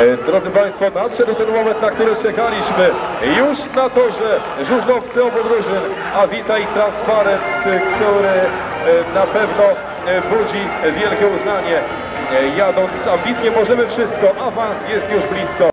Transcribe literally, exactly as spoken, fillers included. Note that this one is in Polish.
Drodzy Państwo, nadszedł ten moment, na który czekaliśmy. Już na torze żużlowcy obu drużyn, a wita ich transparent, który na pewno budzi wielkie uznanie. Jadąc ambitnie możemy wszystko, awans jest już blisko.